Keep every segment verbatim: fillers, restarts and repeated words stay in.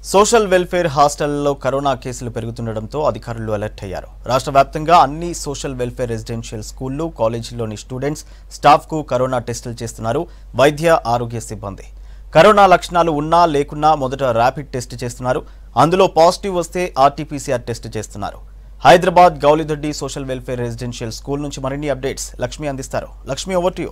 Social welfare హాస్టళ్లలో corona కేసులు పెరుగుతుండటంతో అధికారులు alert అయ్యారు. రాష్ట్ర వ్యాప్తంగా అన్ని సోషల్ వెల్ఫేర్ రెసిడెన్షియల్ స్కూళ్లు, కాలేజీల్లోని స్టూడెంట్స్, స్టాఫ్ కు కరోనా టెస్టులు చేస్తున్నారు వైద్య ఆరోగ్య సిబ్బంది. కరోనా లక్షణాలు ఉన్నా లేకున్నా మొదట ర్యాపిడ్ టెస్ట్ చేస్తున్నారు. అందులో పాజిటివ్ వస్తే ఆర్టీపీసీఆర్ టెస్ట్ చేస్తున్నారు. Hyderabad Gowlidoddi social welfare residential school నుంచి మరిన్ని అప్డేట్స్ లక్ష్మి అందిస్తారు. Lakshmi, over to you.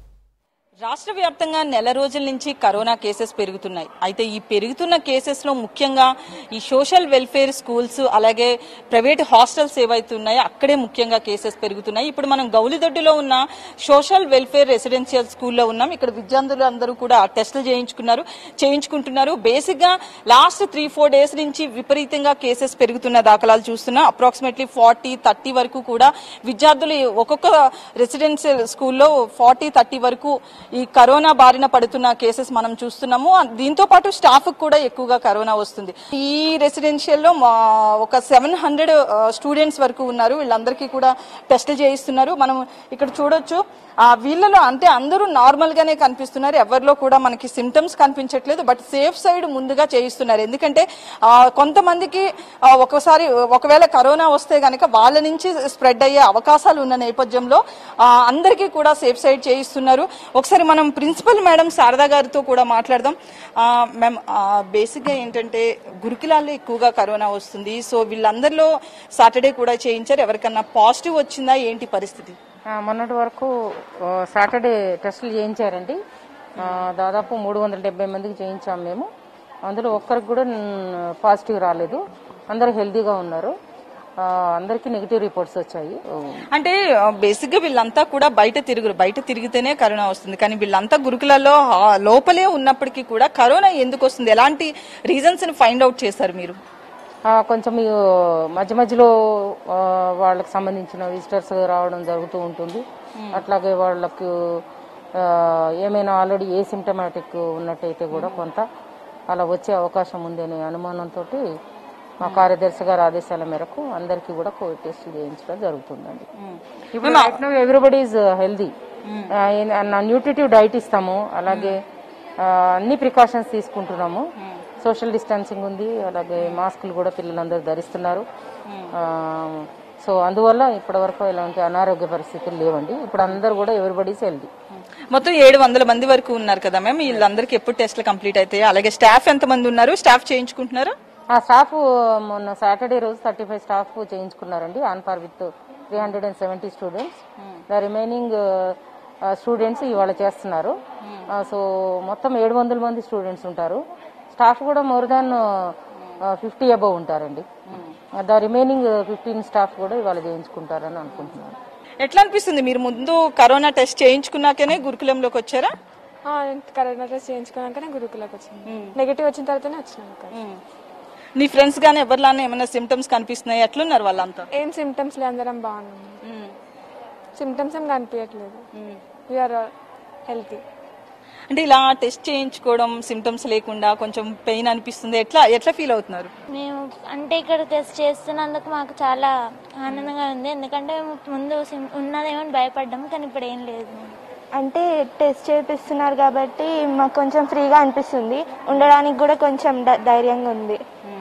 రాష్ట్ర వ్యాప్తంగా నెల రోజుల నుంచి కరోనా కేసెస్ పెరుగుతున్నాయి. అయితే ఈ పెరుగుతున్న కేసెస్ లో ముఖ్యంగా ఈ సోషల్ వెల్ఫేర్ స్కూల్స్ అలాగే ప్రైవేట్ హాస్టల్స్ ఏవైతే ఉన్నాయో అక్కడే ముఖ్యంగా కేసెస్ పెరుగుతున్నాయి. ఇప్పుడు మనం గౌలిదొడ్డిలో ఉన్న సోషల్ వెల్ఫేర్ రెసిడెన్షియల్ స్కూల్లో ఉన్నాం. ఇక్కడ విద్యార్థులు అందరూ కూడా టెస్టులు చేయించుకున్నారు చేయించుకుంటున్నారు బేసిక్ గా లాస్ట్ త్రీ ఫోర్ డేస్ నుంచి విపరీతంగా కేసెస్ పెరుగుతున్న దాఖలాలు చూస్తున్నాం. అప్రాక్సిమేట్లీ ఫార్టీ థర్టీ వరకు కూడా విద్యార్థులు ఒక్కొక్క రెసిడెన్షియల్ స్కూల్లో ఫార్టీ థర్టీ వరకు ఈ కరోనా బారిన పడుతున్న కేసెస్ మనం చూస్తున్నాము. దీంతో పాటు స్టాఫ్ కూడా ఎక్కువగా కరోనా వస్తుంది. ఈ రెసిడెన్షియల్ లో ఒక సెవెన్ హండ్రెడ్ స్టూడెంట్స్ వరకు ఉన్నారు. వీళ్ళందరికీ కూడా టెస్టులు చేయిస్తున్నారు. మనం ఇక్కడ చూడొచ్చు. ఆ వీళ్ళలో అంటే అందరూ నార్మల్ గానే కనిపిస్తున్నారు. ఎవరిలో కూడా మనకి సిమ్టమ్స్ కనిపించట్లేదు. బట్ సేఫ్ సైడ్ ముందుగా చేయిస్తున్నారు. ఎందుకంటే కొంతమందికి ఒకసారి ఒకవేళ కరోనా వస్తే గనక వాళ్ళ నుంచి స్ప్రెడ్ అయ్యే అవకాశాలు ఉన్న నేపథ్యంలో అందరికీ కూడా సేఫ్ సైడ్ చేయిస్తున్నారు. ఒకసారి మనం ప్రిన్సిపల్ మేడం శారదా గారితో కూడా మాట్లాడదాం. మ్యామ్, బేసిక్ గా ఏంటంటే గురుకులాల్లో ఎక్కువగా కరోనా వస్తుంది. సో వీళ్ళందరిలో సాటర్డే కూడా చేయించారు. ఎవరికన్నా పాజిటివ్ వచ్చిందా, ఏంటి పరిస్థితి? మొన్నటి వరకు సాటర్డే టెస్టులు చేయించారండి. దాదాపు మూడు వందల డెబ్బై మందికి చేయించాము మేము. అందులో ఒక్కరికి కూడా పాజిటివ్ రాలేదు. అందరూ హెల్దీగా ఉన్నారు. అందరికి నెగిటివ్ రిపోర్ట్స్ వచ్చాయి. అంటే బేసిక్ గా వీళ్ళంతా కూడా బయట తిరుగురు బయట తిరిగితేనే కరోనా వస్తుంది. కానీ వీళ్ళంతా గురుకులలో లోపలే ఉన్నప్పటికీ కూడా కరోనా ఎందుకు వస్తుంది, ఎలాంటి రీజన్స్ ని ఫైండ్ అవుట్ చేశారు మీరు? కొంచెం మధ్య మధ్యలో వాళ్ళకి సంబంధించిన విజిటర్స్ రావడం జరుగుతూ ఉంటుంది. అట్లాగే వాళ్ళకు ఏమైనా ఆల్రెడీ ఏ సిమ్టమాటిక్ ఉన్నట్టయితే కూడా కొంత అలా వచ్చే అవకాశం ఉంది అనే అనుమానంతో మా కార్యదర్శి గారి ఆదేశాల మేరకు అందరికీ కూడా కోవిడ్ టెస్ట్ చేయించడం జరుగుతుందండి. ఇప్పుడు everybody is healthy. Nutritive diet ఇస్తాము. అలాగే అన్ని ప్రికాషన్స్ తీసుకుంటున్నాము. సోషల్ డిస్టాన్సింగ్ ఉంది. అలాగే మాస్కులు కూడా పిల్లలందరూ ధరిస్తున్నారు. సో అందువల్ల ఇప్పటి వరకు ఇలాంటి అనారోగ్య పరిస్థితులు లేవండి. ఇప్పుడు అందరూ కూడా ఎవ్రీబడీస్ హెల్దీ. మొత్తం ఏడు వందల మంది వరకు ఉన్నారు కదా మ్యామ్. వీళ్ళందరికీ ఎప్పుడు టెస్ట్లు కంప్లీట్ అవుతాయి? అలాగే స్టాఫ్ ఎంత మంది ఉన్నారు? స్టాఫ్ చేయించుకుంటున్నారా? ఆ స్టాఫ్ మొన్న సాటర్డే రోజు థర్టీ ఫైవ్ స్టాఫ్ చేయించుకున్నారండి. On par with three hundred and seventy students. The remaining students ఇవాళ చేస్తున్నారు. సో మొత్తం ఏడు వందల మంది స్టూడెంట్స్ ఉంటారు. స్టాఫ్ కూడా మోర్ దాన్ ఫిఫ్టీ అబౌవ్ ఉంటారండి. ద రిమైనింగ్ ఫిఫ్టీన్ స్టాఫ్ కూడా ఇవాళ చేయించుకుంటారని అనుకుంటున్నాను. ఎట్లా అనిపిస్తుంది? మీరు ముందు కరోనా టెస్ట్ చేయించుకున్నాకనే గురుకులంలోకి వచ్చారా? కరోనా టెస్ట్ చేయించుకున్నాకనే గురుకులంలోకి వచ్చింది. నెగిటివ్ వచ్చిన తర్వాతనే వచ్చినాం. నీ ఫ్రెండ్స్ గానీ ఎవరిలానే ఏమైనా సిమ్టమ్స్ కనిపిస్తున్నాయి? ఎట్లున్నారు వాళ్ళంతా? ఏం సిమ్టమ్స్ లే, అందరం బాగున్నాం. సిమ్టమ్స్ ఏం కనిపించట్లేదు. We are healthy. అంటే ఇలా టెస్ట్ చేయించుకోవడం సిమ్టమ్స్ లేకుండా కొంచెం పెయిన్ అనిపిస్తుంది. ఎట్లా ఎట్లా ఫీల్ అవుతున్నారు? మేము అంటే ఇక్కడ టెస్ట్ చేస్తున్నందుకు మాకు చాలా ఆనందంగా ఉంది. ఎందుకంటే ముందు ఉన్నదేమో భయపడ్డాము, కానీ ఇప్పుడు ఏం లేదు. అంటే టెస్ట్ చేపిస్తున్నారు కాబట్టి మాకు కొంచెం ఫ్రీగా అనిపిస్తుంది. ఉండడానికి కూడా కొంచెం ధైర్యంగా ఉంది.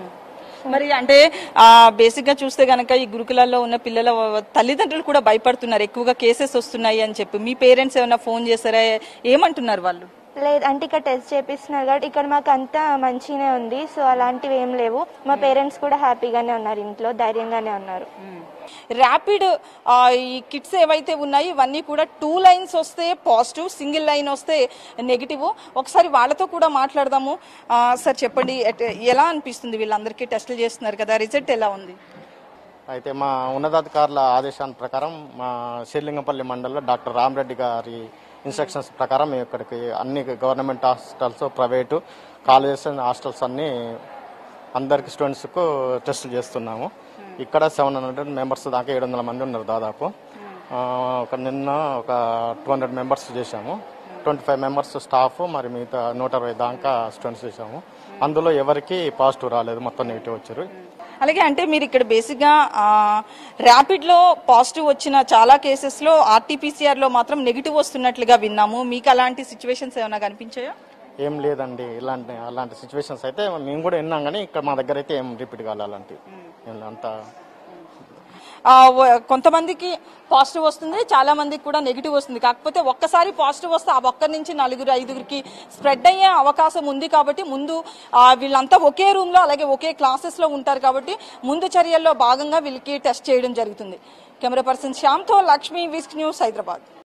మరి అంటే బేసిక్ గా చూస్తే గనక ఈ గురుకులాల్లో ఉన్న పిల్లల తల్లిదండ్రులు కూడా భయపడుతున్నారు, ఎక్కువగా కేసెస్ వస్తున్నాయి అని చెప్పి. మీ పేరెంట్స్ ఏమైనా ఫోన్ చేస్తారా? ఏమంటున్నారు వాళ్ళు? లేదు, అంటే ఇక్కడ టెస్ట్ చేపిస్తున్నారు కాబట్టి ఇక్కడ మాకు అంతా మంచిగానే ఉంది. సో అలాంటివి ఏం లేవు. మా పేరెంట్స్ కూడా హ్యాపీగానే ఉన్నారు, ఇంట్లో ధైర్యంగానే ఉన్నారు. ర్యాపిడ్ ఈ కిట్స్ ఏవైతే ఉన్నాయో ఇవన్నీ కూడా టూ లైన్స్ వస్తే పాజిటివ్, సింగిల్ లైన్ వస్తే నెగిటివ్. ఒకసారి వాళ్ళతో కూడా మాట్లాడదాము. సార్ చెప్పండి, ఎలా అనిపిస్తుంది? వీళ్ళందరికీ టెస్టులు చేస్తున్నారు కదా, రిజల్ట్ ఎలా ఉంది? అయితే మా ఉన్నతాధికారుల ఆదేశాల ప్రకారం మా శ్రీలింగంపల్లి మండలంలో డాక్టర్ రామరెడ్డి గారి ఇన్స్ట్రక్షన్స్ ప్రకారం మేము ఇక్కడికి అన్ని government hospitals, private colleges, hostels అన్ని అందరికి స్టూడెంట్స్కు టెస్టులు చేస్తున్నాము. ఇక్కడ సెవెన్ హండ్రెడ్ మెంబర్స్ దాకా ఏడు వందల మంది ఉన్నారు దాదాపు. ఒక నిన్న ఒక టూ హండ్రెడ్ మెంబర్స్ చేశాము. ట్వంటీ ఫైవ్ మెంబర్స్ స్టాఫ్, మరి మిగతా నూట అరవై దాకా స్టూడెంట్స్ చేశాము. అందులో ఎవరికి పాజిటివ్ రాలేదు, మొత్తం నెగిటివ్ వచ్చారు. అలాగే అంటే మీరు ఇక్కడ బేసిక్ గా ర్యాపిడ్ లో పాజిటివ్ వచ్చిన చాలా కేసెస్ లో ఆర్టీపీసీఆర్ లో మాత్రం నెగిటివ్ వస్తున్నట్లుగా విన్నాము. మీకు అలాంటి సిచ్యువేషన్స్ ఏమైనా కనిపించాయా? ఏం లేదండి ఇలాంటి అలాంటి సిచ్యువేషన్స్ అయితే మేము కూడా విన్నాం, కానీ ఇక్కడ మా దగ్గర అయితే ఏం రిపీట్ కావాలి అలాంటివి అంతా. కొంతమందికి పాజిటివ్ వస్తుంది, చాలా మందికి కూడా నెగిటివ్ వస్తుంది. కాకపోతే ఒక్కసారి పాజిటివ్ వస్తే ఆ ఒక్కరి నుంచి నలుగురు ఐదుగురికి స్ప్రెడ్ అయ్యే అవకాశం ఉంది. కాబట్టి ముందు వీళ్ళంతా ఒకే రూమ్ లో అలాగే ఒకే క్లాసెస్ లో ఉంటారు కాబట్టి ముందు చర్యల్లో భాగంగా వీళ్ళకి టెస్ట్ చేయడం జరుగుతుంది. కెమెరా పర్సన్ శ్యామ్తో లక్ష్మి, విస్క్ న్యూస్, హైదరాబాద్.